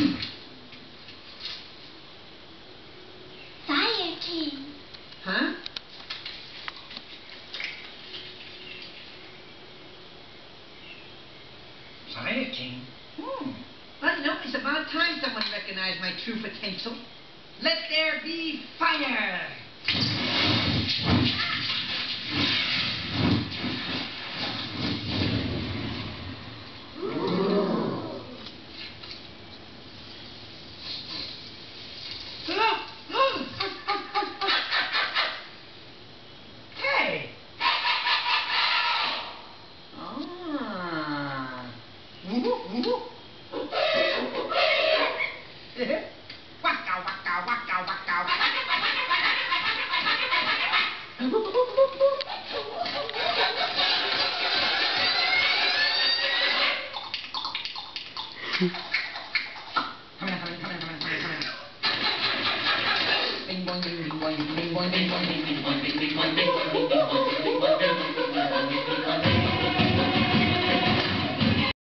Fire King. Huh? Fire King? Well, you know, it's about time someone recognized my true potential. Let there be fire! Hey! Waka waka waka waka. Come on. Bing boing bing boing bing boing bing boing bing boing bing boing bing boing bing boing.